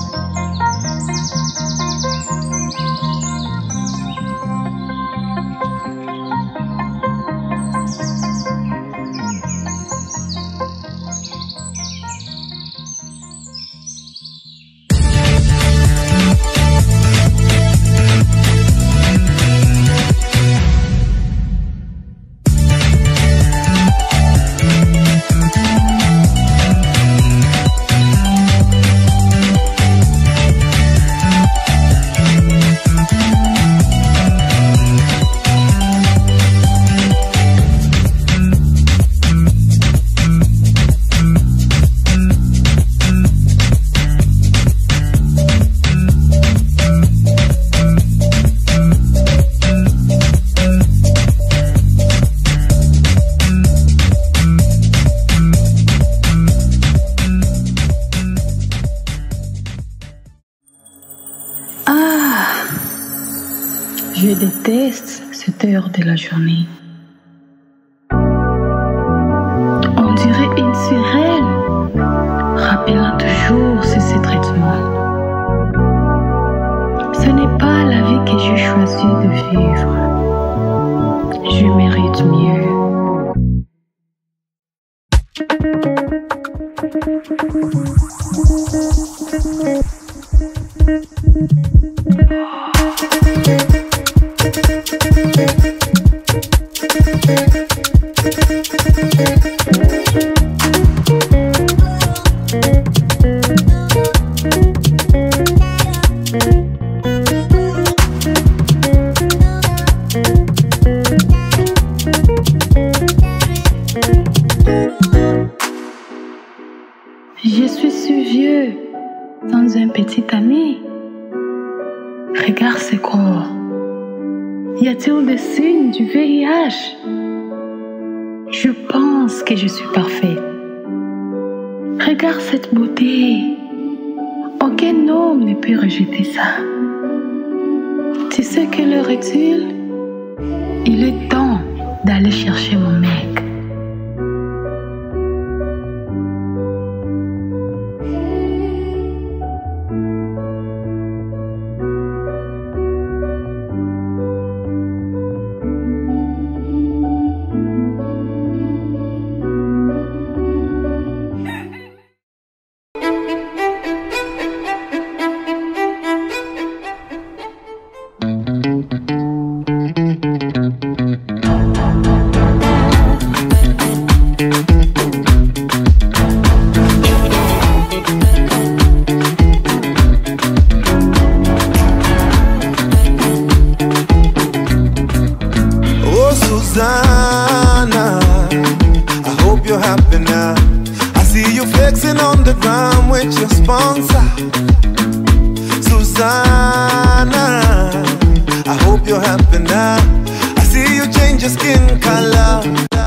Je déteste cette heure de la journée. On dirait une sirène, rappelant toujours ces traitements. Ce n'est pas la vie que j'ai choisi de vivre. Je mérite mieux. Je suis si vieux, sans un petit ami. Regarde ce corps. Y a-t-il des signes du VIH? Je pense que je suis parfaite. Regarde cette beauté. Aucun homme ne peut rejeter ça. Tu sais quelle heure est-il? Il est temps d'aller chercher mon mec. Susanna, I hope you're happy now. I see you flexing on the ground with your sponsor. Susanna, I hope you're happy now. I see you change your skin color.